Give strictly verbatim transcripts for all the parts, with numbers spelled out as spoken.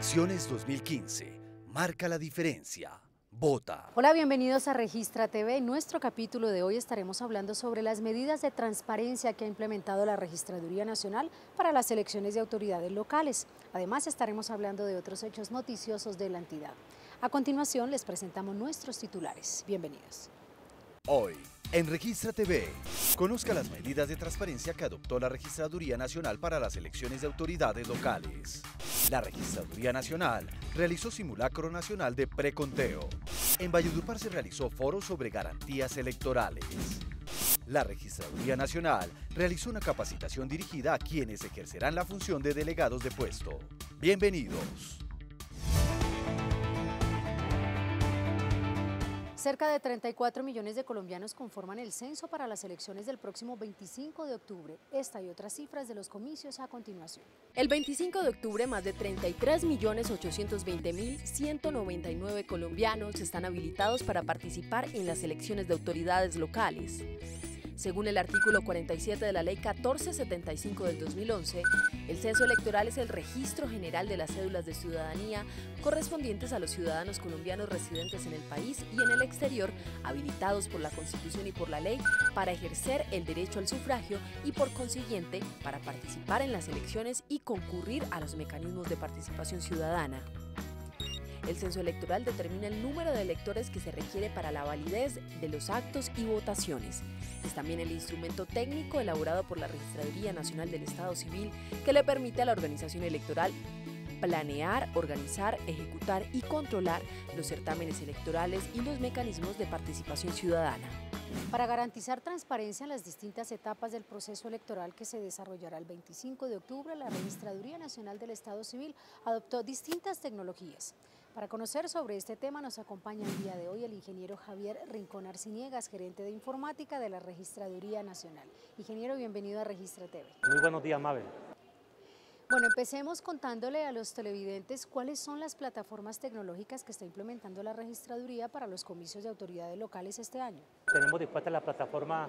Elecciones dos mil quince. Marca la diferencia. Vota. Hola, bienvenidos a Registra T V. En nuestro capítulo de hoy estaremos hablando sobre las medidas de transparencia que ha implementado la Registraduría Nacional para las elecciones de autoridades locales. Además, estaremos hablando de otros hechos noticiosos de la entidad. A continuación, les presentamos nuestros titulares. Bienvenidos. Hoy, en Registra T V, conozca las medidas de transparencia que adoptó la Registraduría Nacional para las elecciones de autoridades locales. La Registraduría Nacional realizó simulacro nacional de preconteo. En Valledupar se realizó foro sobre garantías electorales. La Registraduría Nacional realizó una capacitación dirigida a quienes ejercerán la función de delegados de puesto. Bienvenidos. Cerca de treinta y cuatro millones de colombianos conforman el censo para las elecciones del próximo veinticinco de octubre. Esta y otras cifras de los comicios a continuación. El veinticinco de octubre, más de treinta y tres millones ochocientos veinte mil ciento noventa y nueve colombianos están habilitados para participar en las elecciones de autoridades locales. Según el artículo cuarenta y siete de la Ley catorce setenta y cinco del dos mil once, el censo electoral es el registro general de las cédulas de ciudadanía correspondientes a los ciudadanos colombianos residentes en el país y en el exterior, habilitados por la Constitución y por la ley para ejercer el derecho al sufragio y, por consiguiente, para participar en las elecciones y concurrir a los mecanismos de participación ciudadana. El censo electoral determina el número de electores que se requiere para la validez de los actos y votaciones. Es también el instrumento técnico elaborado por la Registraduría Nacional del Estado Civil que le permite a la organización electoral planear, organizar, ejecutar y controlar los certámenes electorales y los mecanismos de participación ciudadana. Para garantizar transparencia en las distintas etapas del proceso electoral que se desarrollará el veinticinco de octubre, la Registraduría Nacional del Estado Civil adoptó distintas tecnologías. Para conocer sobre este tema nos acompaña el día de hoy el ingeniero Javier Rincón Arciniegas, gerente de informática de la Registraduría Nacional. Ingeniero, bienvenido a Registra T V. Muy buenos días, Mabel. Bueno, empecemos contándole a los televidentes cuáles son las plataformas tecnológicas que está implementando la Registraduría para los comicios de autoridades locales este año. Tenemos dispuesta la plataforma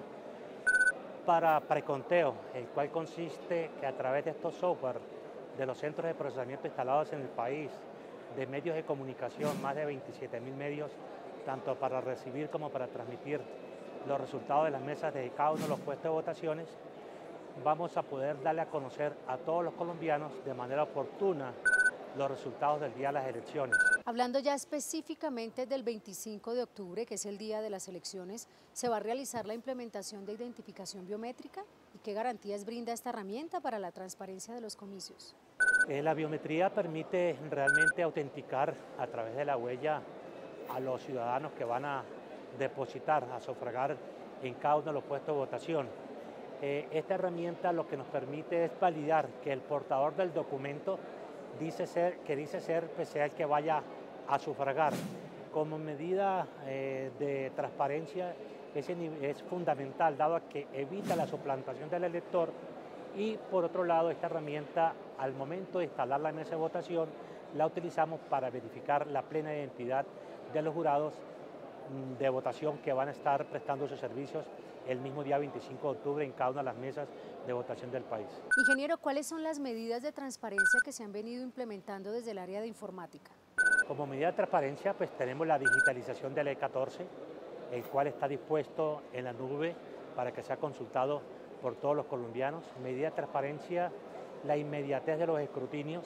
para preconteo, el cual consiste que a través de estos software de los centros de procesamiento instalados en el país, de medios de comunicación, más de veintisiete mil medios, tanto para recibir como para transmitir los resultados de las mesas de cada uno de los puestos de votaciones, vamos a poder darle a conocer a todos los colombianos de manera oportuna los resultados del día de las elecciones. Hablando ya específicamente del veinticinco de octubre, que es el día de las elecciones, ¿se va a realizar la implementación de identificación biométrica? ¿Y qué garantías brinda esta herramienta para la transparencia de los comicios? Eh, la biometría permite realmente autenticar a través de la huella a los ciudadanos que van a depositar, a sufragar en cada uno de los puestos de votación. Eh, esta herramienta lo que nos permite es validar que el portador del documento dice ser, que dice ser pues, sea el que vaya a sufragar. Como medida eh, de transparencia es, es fundamental, dado que evita la suplantación del elector, y por otro lado esta herramienta al momento de instalar la mesa de votación la utilizamos para verificar la plena identidad de los jurados de votación que van a estar prestando sus servicios el mismo día veinticinco de octubre en cada una de las mesas de votación del país. Ingeniero, ¿cuáles son las medidas de transparencia que se han venido implementando desde el área de informática? Como medida de transparencia, pues tenemos la digitalización de la Ley catorce, el cual está dispuesto en la nube para que sea consultado por todos los colombianos. Medida de transparencia, la inmediatez de los escrutinios.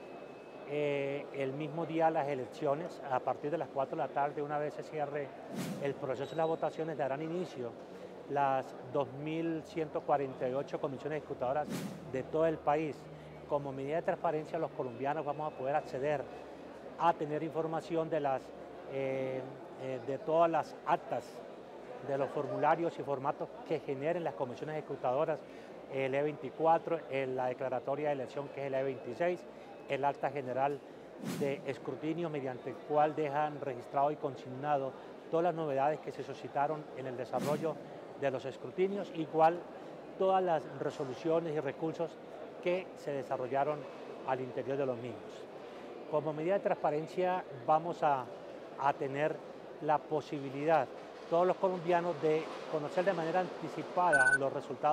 Eh, el mismo día de las elecciones, a partir de las cuatro de la tarde, una vez se cierre el proceso de las votaciones, darán inicio las dos mil ciento cuarenta y ocho comisiones ejecutadoras de todo el país. Como medida de transparencia, los colombianos vamos a poder acceder a tener información de, las, eh, eh, de todas las actas, de los formularios y formatos que generen las comisiones ejecutadoras, el E veinticuatro, la declaratoria de elección, que es el E veintiséis, el acta general de escrutinio, mediante el cual dejan registrado y consignado todas las novedades que se suscitaron en el desarrollo de los escrutinios, igual todas las resoluciones y recursos que se desarrollaron al interior de los mismos. Como medida de transparencia vamos a, a tener la posibilidad, todos los colombianos, de conocer de manera anticipada los resultados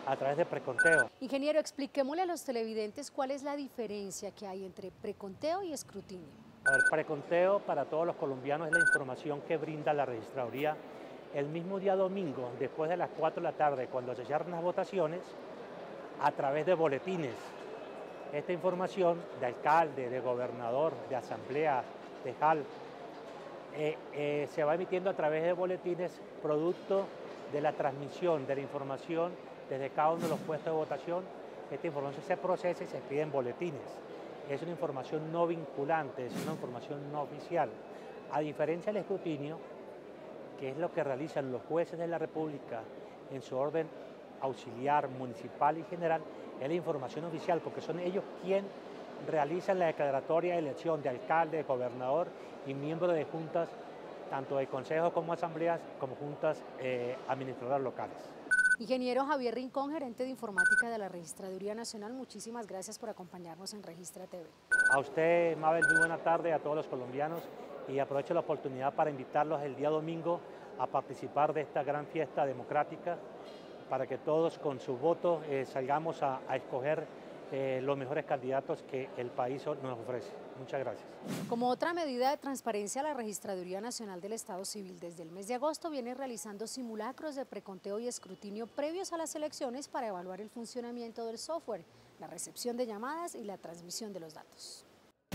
a través de preconteo. Ingeniero, expliquémosle a los televidentes cuál es la diferencia que hay entre preconteo y escrutinio. A ver, preconteo para todos los colombianos es la información que brinda la registraduría el mismo día domingo, después de las cuatro de la tarde, cuando se cierran las votaciones, a través de boletines. Esta información de alcalde, de gobernador, de asamblea, de J A L, eh, eh, se va emitiendo a través de boletines producto de la transmisión de la información desde cada uno de los puestos de votación. Esta información se procesa y se pide en boletines. Es una información no vinculante, es una información no oficial. A diferencia del escrutinio, que es lo que realizan los jueces de la República en su orden auxiliar, municipal y general, es la información oficial, porque son ellos quienes realizan la declaratoria de elección de alcalde, de gobernador y miembros de juntas, tanto de consejos como asambleas, como juntas eh, administradoras locales. Ingeniero Javier Rincón, gerente de informática de la Registraduría Nacional, muchísimas gracias por acompañarnos en Registra T V. A usted, Mabel, muy buena tarde, a todos los colombianos, y aprovecho la oportunidad para invitarlos el día domingo a participar de esta gran fiesta democrática, para que todos con su voto eh, salgamos a, a escoger eh, los mejores candidatos que el país nos ofrece. Muchas gracias. Como otra medida de transparencia, la Registraduría Nacional del Estado Civil desde el mes de agosto viene realizando simulacros de preconteo y escrutinio previos a las elecciones para evaluar el funcionamiento del software, la recepción de llamadas y la transmisión de los datos.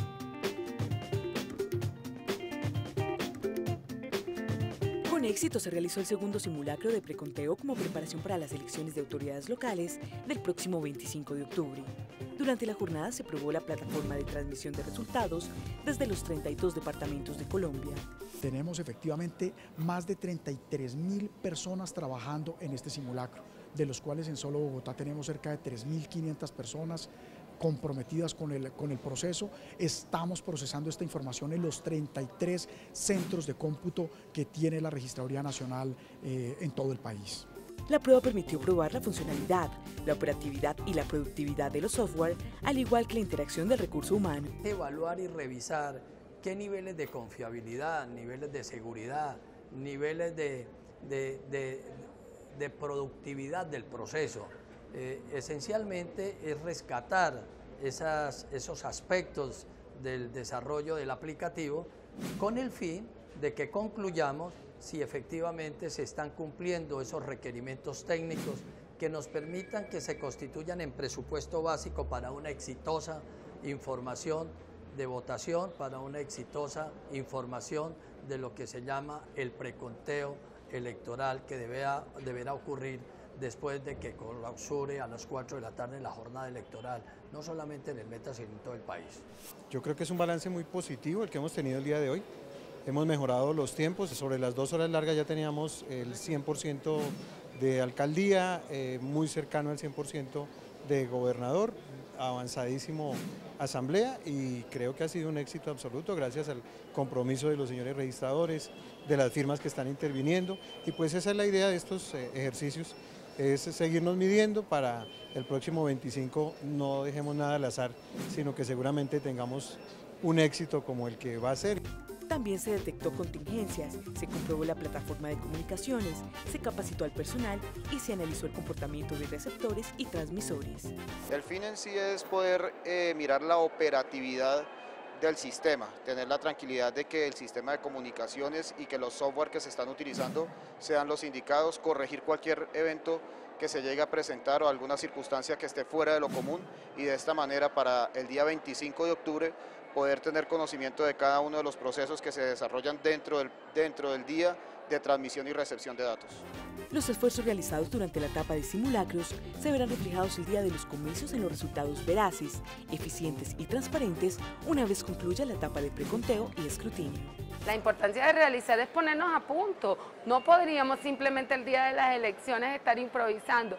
Con éxito se realizó el segundo simulacro de preconteo como preparación para las elecciones de autoridades locales del próximo veinticinco de octubre. Durante la jornada se probó la plataforma de transmisión de resultados desde los treinta y dos departamentos de Colombia. Tenemos efectivamente más de treinta y tres mil personas trabajando en este simulacro, de los cuales en solo Bogotá tenemos cerca de tres mil quinientas personas comprometidas con el, con el proceso. Estamos procesando esta información en los treinta y tres centros de cómputo que tiene la Registraduría Nacional eh, en todo el país. La prueba permitió probar la funcionalidad, la operatividad y la productividad de los software, al igual que la interacción del recurso humano. Evaluar y revisar qué niveles de confiabilidad, niveles de seguridad, niveles de, de, de, de productividad del proceso. Eh, esencialmente es rescatar esas, esos aspectos del desarrollo del aplicativo con el fin de que concluyamos si efectivamente se están cumpliendo esos requerimientos técnicos que nos permitan que se constituyan en presupuesto básico para una exitosa información de votación, para una exitosa información de lo que se llama el preconteo electoral que deberá, deberá ocurrir después de que clausure a las cuatro de la tarde en la jornada electoral, no solamente en el Meta, sino en todo el país. Yo creo que es un balance muy positivo el que hemos tenido el día de hoy. Hemos mejorado los tiempos, sobre las dos horas largas ya teníamos el cien por ciento de alcaldía, eh, muy cercano al cien por ciento de gobernador, avanzadísimo asamblea, y creo que ha sido un éxito absoluto gracias al compromiso de los señores registradores, de las firmas que están interviniendo, y pues esa es la idea de estos eh, ejercicios, es seguirnos midiendo para el próximo veinticinco, no dejemos nada al azar, sino que seguramente tengamos un éxito como el que va a ser. También se detectó contingencias, se comprobó la plataforma de comunicaciones, se capacitó al personal y se analizó el comportamiento de receptores y transmisores. El fin en sí es poder eh, mirar la operatividad del sistema, tener la tranquilidad de que el sistema de comunicaciones y que los software que se están utilizando sean los indicados, corregir cualquier evento que se llegue a presentar o alguna circunstancia que esté fuera de lo común, y de esta manera para el día veinticinco de octubre poder tener conocimiento de cada uno de los procesos que se desarrollan dentro del, dentro del día de transmisión y recepción de datos. Los esfuerzos realizados durante la etapa de simulacros se verán reflejados el día de los comicios en los resultados veraces, eficientes y transparentes una vez concluya la etapa de preconteo y escrutinio. La importancia de realizar es ponernos a punto. No podríamos simplemente el día de las elecciones estar improvisando.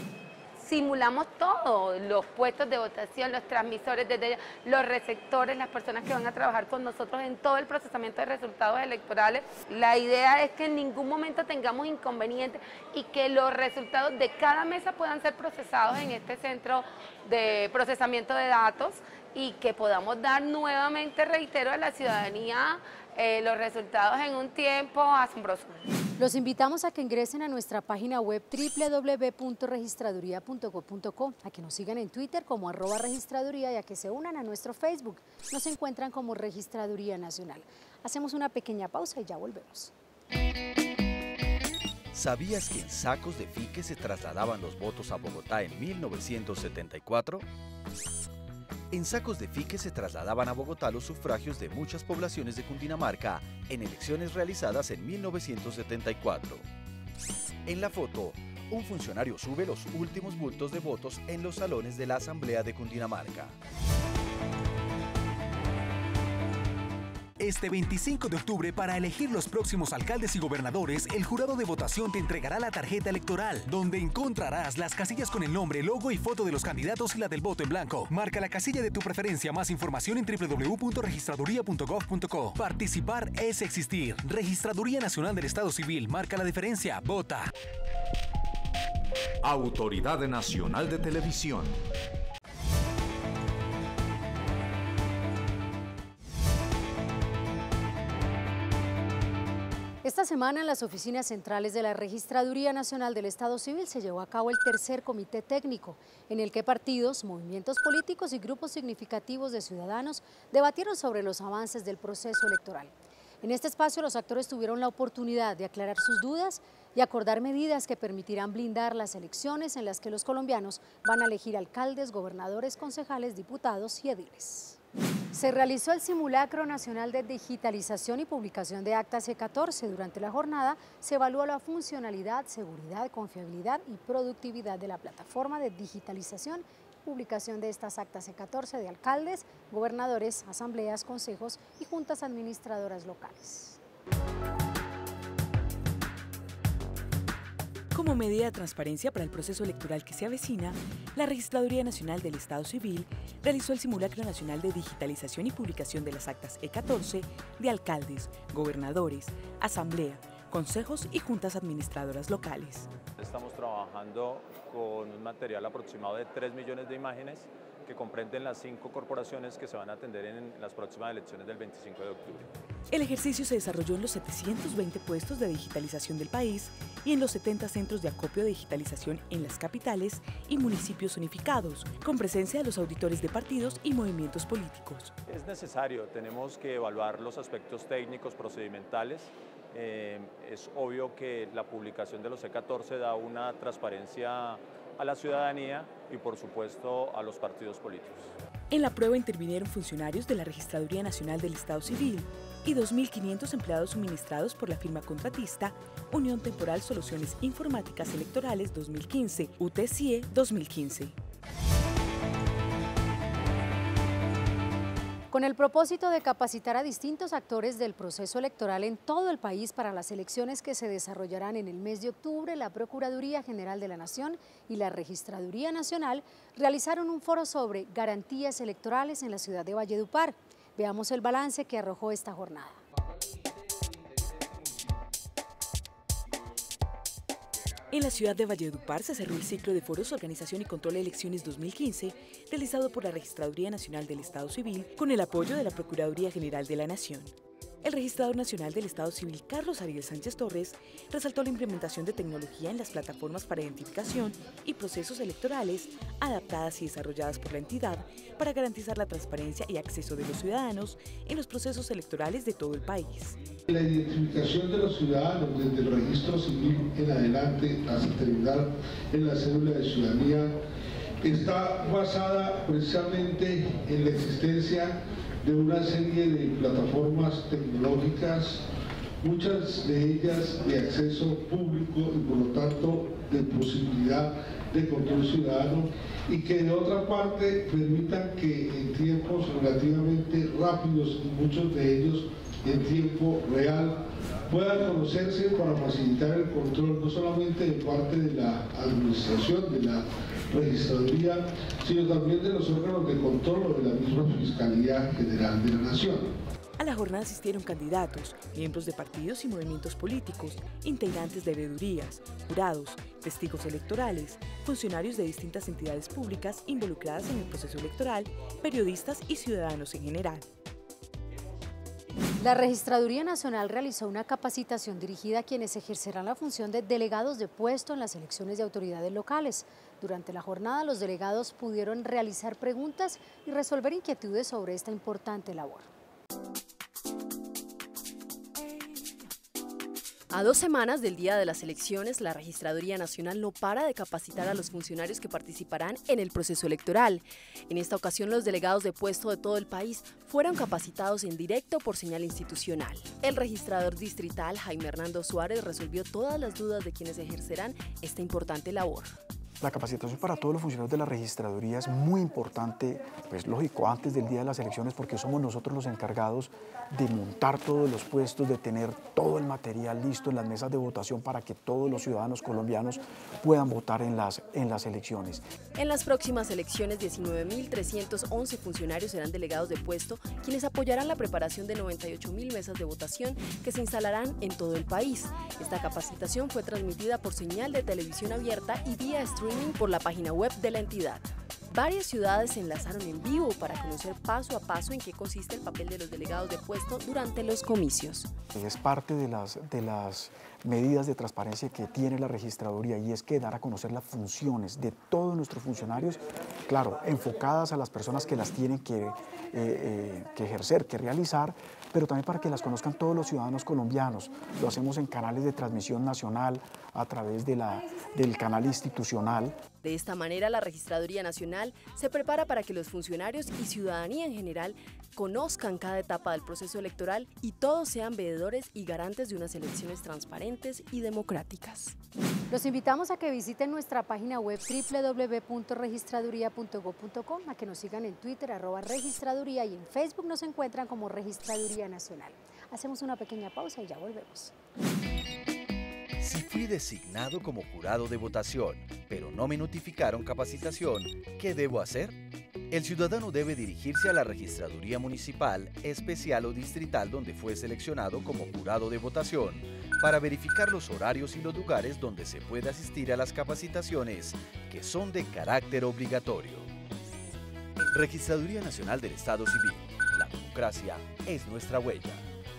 Simulamos todo, los puestos de votación, los transmisores, desde los receptores, las personas que van a trabajar con nosotros en todo el procesamiento de resultados electorales. La idea es que en ningún momento tengamos inconvenientes y que los resultados de cada mesa puedan ser procesados en este centro de procesamiento de datos y que podamos dar nuevamente, reitero, a la ciudadanía eh, los resultados en un tiempo asombroso. Los invitamos a que ingresen a nuestra página web doble u doble u doble u punto registraduría punto gob punto co, a que nos sigan en Twitter como arroba registraduría y a que se unan a nuestro Facebook. Nos encuentran como Registraduría Nacional. Hacemos una pequeña pausa y ya volvemos. ¿Sabías que en sacos de fique se trasladaban los votos a Bogotá en mil novecientos setenta y cuatro? En sacos de fique se trasladaban a Bogotá los sufragios de muchas poblaciones de Cundinamarca en elecciones realizadas en mil novecientos setenta y cuatro. En la foto, un funcionario sube los últimos bultos de votos en los salones de la Asamblea de Cundinamarca. Este veinticinco de octubre, para elegir los próximos alcaldes y gobernadores, el jurado de votación te entregará la tarjeta electoral, donde encontrarás las casillas con el nombre, logo y foto de los candidatos y la del voto en blanco. Marca la casilla de tu preferencia. Más información en doble u doble u doble u punto registraduría punto gob punto co. Participar es existir. Registraduría Nacional del Estado Civil. Marca la diferencia. Vota. Autoridad Nacional de Televisión. Esta semana en las oficinas centrales de la Registraduría Nacional del Estado Civil se llevó a cabo el tercer comité técnico, en el que partidos, movimientos políticos y grupos significativos de ciudadanos debatieron sobre los avances del proceso electoral. En este espacio los actores tuvieron la oportunidad de aclarar sus dudas y acordar medidas que permitirán blindar las elecciones en las que los colombianos van a elegir alcaldes, gobernadores, concejales, diputados y ediles. Se realizó el Simulacro Nacional de Digitalización y Publicación de Actas E catorce. Durante la jornada se evaluó la funcionalidad, seguridad, confiabilidad y productividad de la plataforma de digitalización y publicación de estas actas E catorce de alcaldes, gobernadores, asambleas, consejos y juntas administradoras locales. Como medida de transparencia para el proceso electoral que se avecina, la Registraduría Nacional del Estado Civil realizó el Simulacro Nacional de Digitalización y Publicación de las Actas E catorce de alcaldes, gobernadores, asamblea, consejos y juntas administradoras locales. Estamos trabajando con un material aproximado de tres millones de imágenes que comprenden las cinco corporaciones que se van a atender en las próximas elecciones del veinticinco de octubre. El ejercicio se desarrolló en los setecientos veinte puestos de digitalización del país y en los setenta centros de acopio de digitalización en las capitales y municipios unificados, con presencia de los auditores de partidos y movimientos políticos. Es necesario, tenemos que evaluar los aspectos técnicos, procedimentales. Eh, es obvio que la publicación de los E catorce da una transparencia a la ciudadanía y por supuesto a los partidos políticos. En la prueba intervinieron funcionarios de la Registraduría Nacional del Estado Civil y dos mil quinientos empleados suministrados por la firma contratista Unión Temporal Soluciones Informáticas Electorales dos mil quince, U T C I E dos mil quince. Con el propósito de capacitar a distintos actores del proceso electoral en todo el país para las elecciones que se desarrollarán en el mes de octubre, la Procuraduría General de la Nación y la Registraduría Nacional realizaron un foro sobre garantías electorales en la ciudad de Valledupar. Veamos el balance que arrojó esta jornada. En la ciudad de Valledupar se cerró el ciclo de foros Organización y Control de Elecciones dos mil quince, realizado por la Registraduría Nacional del Estado Civil con el apoyo de la Procuraduría General de la Nación. El registrador nacional del Estado Civil, Carlos Ariel Sánchez Torres, resaltó la implementación de tecnología en las plataformas para identificación y procesos electorales adaptadas y desarrolladas por la entidad para garantizar la transparencia y acceso de los ciudadanos en los procesos electorales de todo el país. La identificación de los ciudadanos desde el registro civil en adelante hasta terminar en la cédula de ciudadanía está basada precisamente en la existencia de una serie de plataformas tecnológicas, muchas de ellas de acceso público y por lo tanto de posibilidad de control ciudadano y que de otra parte permitan que en tiempos relativamente rápidos y muchos de ellos en tiempo real puedan conocerse para facilitar el control no solamente de parte de la administración, de la registraduría, sino también de los órganos de control o de la misma Fiscalía General de la Nación. A la jornada asistieron candidatos, miembros de partidos y movimientos políticos, integrantes de veedurías, jurados, testigos electorales, funcionarios de distintas entidades públicas involucradas en el proceso electoral, periodistas y ciudadanos en general. La Registraduría Nacional realizó una capacitación dirigida a quienes ejercerán la función de delegados de puesto en las elecciones de autoridades locales. Durante la jornada, los delegados pudieron realizar preguntas y resolver inquietudes sobre esta importante labor. A dos semanas del día de las elecciones, la Registraduría Nacional no para de capacitar a los funcionarios que participarán en el proceso electoral. En esta ocasión, los delegados de puesto de todo el país fueron capacitados en directo por señal institucional. El registrador distrital, Jaime Hernando Suárez, resolvió todas las dudas de quienes ejercerán esta importante labor. La capacitación para todos los funcionarios de la registraduría es muy importante, pues lógico, antes del día de las elecciones, porque somos nosotros los encargados de montar todos los puestos, de tener todo el material listo en las mesas de votación para que todos los ciudadanos colombianos puedan votar en las, en las elecciones. En las próximas elecciones, diecinueve mil trescientos once funcionarios serán delegados de puesto, quienes apoyarán la preparación de noventa y ocho mil mesas de votación que se instalarán en todo el país. Esta capacitación fue transmitida por señal de televisión abierta y vía streaming por la página web de la entidad. Varias ciudades se enlazaron en vivo para conocer paso a paso en qué consiste el papel de los delegados de puesto durante los comicios. Es parte de las, de las medidas de transparencia que tiene la registraduría, y es que dar a conocer las funciones de todos nuestros funcionarios, claro, enfocadas a las personas que las tienen que, eh, eh, que ejercer, que realizar, pero también para que las conozcan todos los ciudadanos colombianos. Lo hacemos en canales de transmisión nacional, a través de la, del canal institucional. De esta manera, la Registraduría Nacional se prepara para que los funcionarios y ciudadanía en general conozcan cada etapa del proceso electoral y todos sean veedores y garantes de unas elecciones transparentes y democráticas. Los invitamos a que visiten nuestra página web doble u doble u doble u punto registraduría punto gob punto co, a que nos sigan en Twitter, arroba registraduría, y en Facebook nos encuentran como Registraduría Nacional. Hacemos una pequeña pausa y ya volvemos. Si fui designado como jurado de votación, pero no me notificaron capacitación, ¿qué debo hacer? El ciudadano debe dirigirse a la Registraduría Municipal, Especial o Distrital donde fue seleccionado como jurado de votación para verificar los horarios y los lugares donde se puede asistir a las capacitaciones que son de carácter obligatorio. Registraduría Nacional del Estado Civil. La democracia es nuestra huella.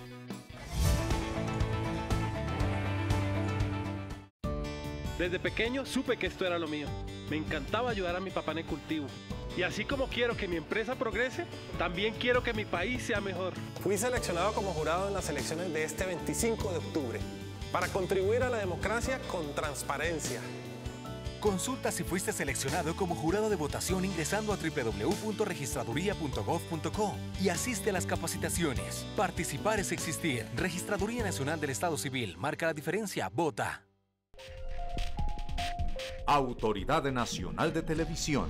Desde pequeño supe que esto era lo mío. Me encantaba ayudar a mi papá en el cultivo. Y así como quiero que mi empresa progrese, también quiero que mi país sea mejor. Fui seleccionado como jurado en las elecciones de este veinticinco de octubre para contribuir a la democracia con transparencia. Consulta si fuiste seleccionado como jurado de votación ingresando a doble u doble u doble u punto registraduría punto gob punto co y asiste a las capacitaciones. Participar es existir. Registraduría Nacional del Estado Civil. Marca la diferencia. Vota. Autoridad Nacional de Televisión.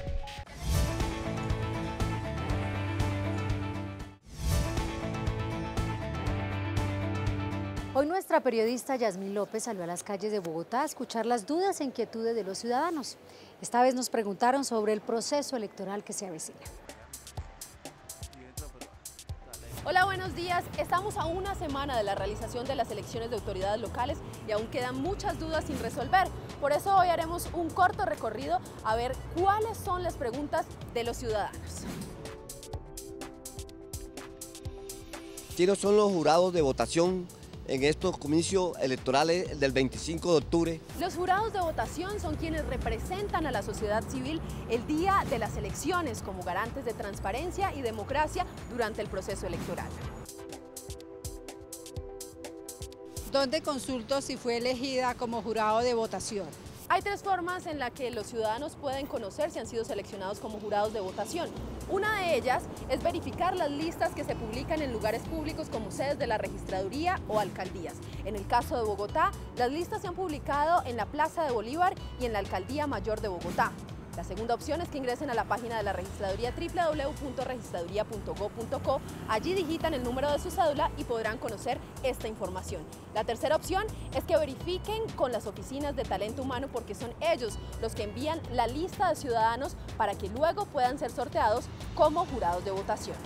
Hoy nuestra periodista Yasmín López salió a las calles de Bogotá a escuchar las dudas e inquietudes de los ciudadanos. Esta vez nos preguntaron sobre el proceso electoral que se avecina. Hola, buenos días. Estamos a una semana de la realización de las elecciones de autoridades locales y aún quedan muchas dudas sin resolver. Por eso hoy haremos un corto recorrido a ver cuáles son las preguntas de los ciudadanos. ¿Quiénes son los jurados de votación en estos comicios electorales del veinticinco de octubre? Los jurados de votación son quienes representan a la sociedad civil el día de las elecciones como garantes de transparencia y democracia durante el proceso electoral. ¿Dónde consulto si fue elegida como jurado de votación? Hay tres formas en las que los ciudadanos pueden conocer si han sido seleccionados como jurados de votación. Una de ellas es verificar las listas que se publican en lugares públicos como sedes de la registraduría o alcaldías. En el caso de Bogotá, las listas se han publicado en la Plaza de Bolívar y en la Alcaldía Mayor de Bogotá. La segunda opción es que ingresen a la página de la registraduría doble u doble u doble u punto registraduría punto gob punto co. Allí digitan el número de su cédula y podrán conocer esta información. La tercera opción es que verifiquen con las oficinas de talento humano, porque son ellos los que envían la lista de ciudadanos para que luego puedan ser sorteados como jurados de votación.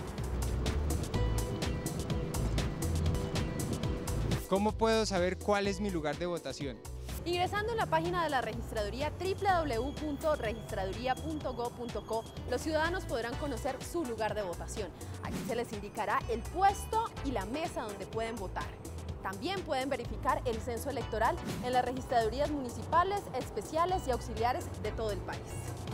¿Cómo puedo saber cuál es mi lugar de votación? Ingresando en la página de la registraduría doble u doble u doble u punto registraduría punto gob punto co, los ciudadanos podrán conocer su lugar de votación. Aquí se les indicará el puesto y la mesa donde pueden votar. También pueden verificar el censo electoral en las registradurías municipales, especiales y auxiliares de todo el país.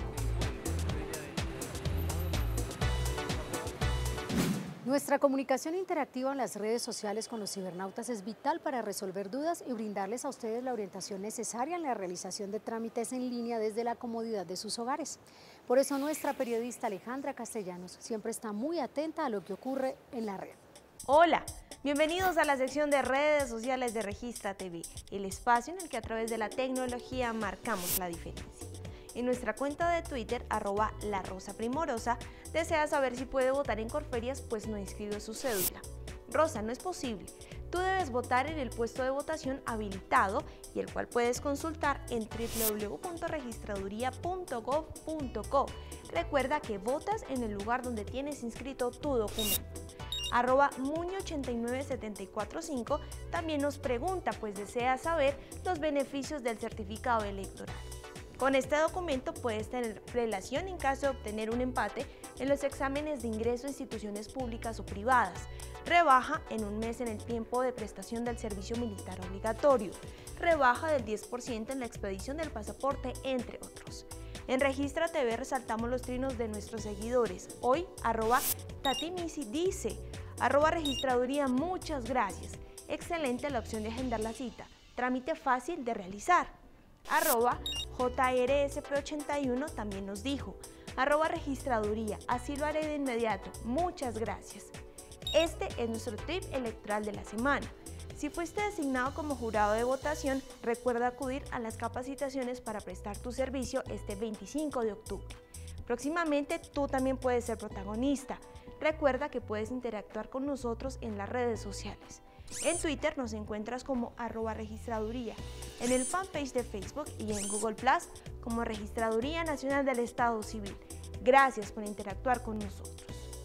Nuestra comunicación interactiva en las redes sociales con los cibernautas es vital para resolver dudas y brindarles a ustedes la orientación necesaria en la realización de trámites en línea desde la comodidad de sus hogares. Por eso nuestra periodista Alejandra Castellanos siempre está muy atenta a lo que ocurre en la red. Hola, bienvenidos a la sección de redes sociales de Registra T V, el espacio en el que a través de la tecnología marcamos la diferencia. En nuestra cuenta de Twitter, arroba la Rosa Primorosa, desea saber si puede votar en Corferias, pues no inscribió su cédula. Rosa, no es posible. Tú debes votar en el puesto de votación habilitado y el cual puedes consultar en doble u doble u doble u punto registraduría punto gob punto co. Recuerda que votas en el lugar donde tienes inscrito tu documento. Arroba Muño ochenta y nueve setenta y cuatro cinco también nos pregunta, pues desea saber los beneficios del certificado electoral. Con este documento puedes tener prelación en caso de obtener un empate en los exámenes de ingreso a instituciones públicas o privadas, rebaja en un mes en el tiempo de prestación del servicio militar obligatorio, rebaja del diez por ciento en la expedición del pasaporte, entre otros. En Registra T V resaltamos los trinos de nuestros seguidores. Hoy, arroba Tatimisi dice, arroba Registraduría, muchas gracias. Excelente la opción de agendar la cita. Trámite fácil de realizar. Arroba J R S P ochenta y uno también nos dijo, arroba Registraduría, así lo haré de inmediato, muchas gracias. Este es nuestro tip electoral de la semana. Si fuiste designado como jurado de votación, recuerda acudir a las capacitaciones para prestar tu servicio este veinticinco de octubre. Próximamente tú también puedes ser protagonista. Recuerda que puedes interactuar con nosotros en las redes sociales. En Twitter nos encuentras como arroba Registraduría, en el fanpage de Facebook y en Google Plus como Registraduría Nacional del Estado Civil. Gracias por interactuar con nosotros.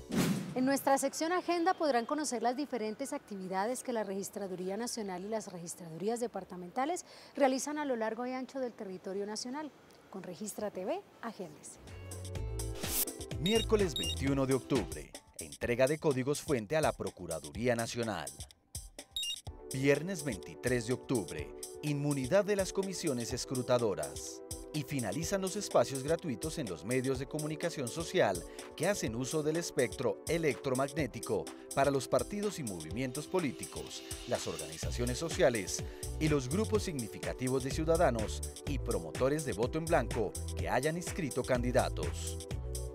En nuestra sección Agenda podrán conocer las diferentes actividades que la Registraduría Nacional y las registradurías departamentales realizan a lo largo y ancho del territorio nacional. Con Registra T V, agéndese. Miércoles veintiuno de octubre, entrega de códigos fuente a la Procuraduría Nacional. Viernes veintitrés de octubre, inmunidad de las comisiones escrutadoras. Y finalizan los espacios gratuitos en los medios de comunicación social que hacen uso del espectro electromagnético para los partidos y movimientos políticos, las organizaciones sociales y los grupos significativos de ciudadanos y promotores de voto en blanco que hayan inscrito candidatos.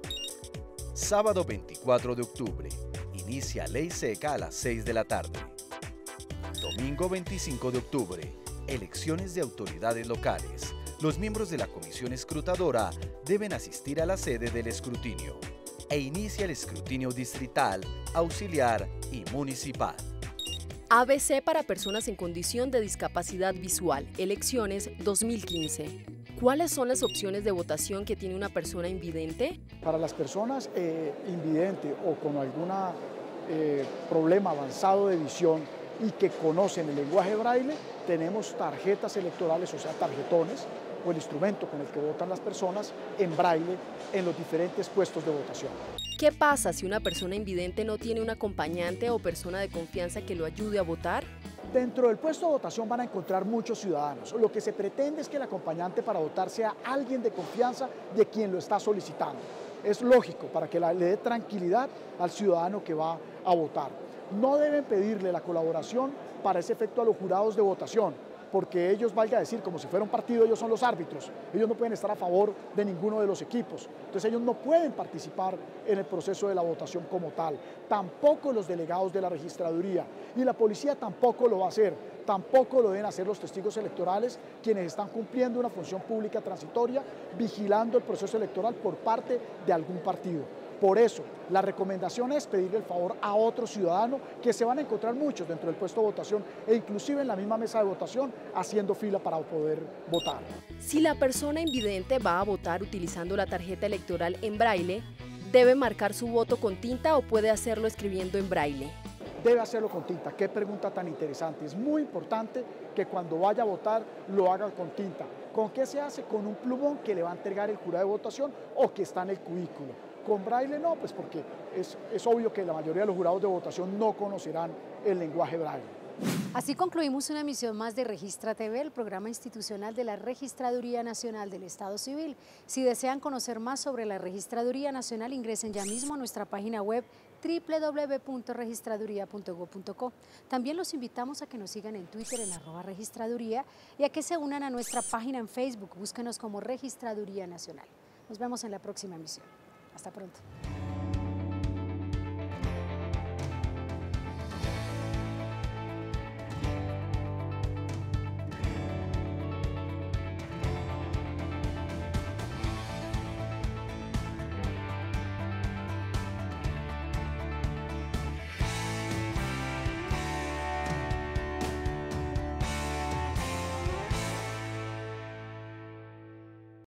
Sábado veinticuatro de octubre, inicia ley seca a las seis de la tarde. Domingo veinticinco de octubre, elecciones de autoridades locales. Los miembros de la comisión escrutadora deben asistir a la sede del escrutinio e inicia el escrutinio distrital, auxiliar y municipal. A B C para personas en condición de discapacidad visual, elecciones dos mil quince. ¿Cuáles son las opciones de votación que tiene una persona invidente? Para las personas eh, invidentes o con algún eh, problema avanzado de visión y que conocen el lenguaje braille, tenemos tarjetas electorales, o sea, tarjetones, o el instrumento con el que votan las personas en braille en los diferentes puestos de votación. ¿Qué pasa si una persona invidente no tiene un acompañante o persona de confianza que lo ayude a votar? Dentro del puesto de votación van a encontrar muchos ciudadanos. Lo que se pretende es que el acompañante para votar sea alguien de confianza de quien lo está solicitando. Es lógico para que le dé tranquilidad al ciudadano que va a votar. No deben pedirle la colaboración para ese efecto a los jurados de votación, porque ellos, valga decir, como si fuera un partido, ellos son los árbitros, ellos no pueden estar a favor de ninguno de los equipos, entonces ellos no pueden participar en el proceso de la votación como tal, tampoco los delegados de la registraduría, y la policía tampoco lo va a hacer, tampoco lo deben hacer los testigos electorales, quienes están cumpliendo una función pública transitoria, vigilando el proceso electoral por parte de algún partido. Por eso, la recomendación es pedirle el favor a otro ciudadano, que se van a encontrar muchos dentro del puesto de votación e inclusive en la misma mesa de votación haciendo fila para poder votar. Si la persona invidente va a votar utilizando la tarjeta electoral en braille, ¿debe marcar su voto con tinta o puede hacerlo escribiendo en braille? debe hacerlo con tinta. Qué pregunta tan interesante. Es muy importante que cuando vaya a votar lo haga con tinta. ¿Con qué se hace? Con un plumón que le va a entregar el jurado de votación o que está en el cubículo. Con braille no, pues porque es, es obvio que la mayoría de los jurados de votación no conocerán el lenguaje braille. Así concluimos una emisión más de Registra T V, el programa institucional de la Registraduría Nacional del Estado Civil. Si desean conocer más sobre la Registraduría Nacional, ingresen ya mismo a nuestra página web doble u doble u doble u punto registraduría punto gob punto co. También los invitamos a que nos sigan en Twitter en arroba registraduría y a que se unan a nuestra página en Facebook. Búsquenos como Registraduría Nacional. Nos vemos en la próxima emisión. Hasta pronto.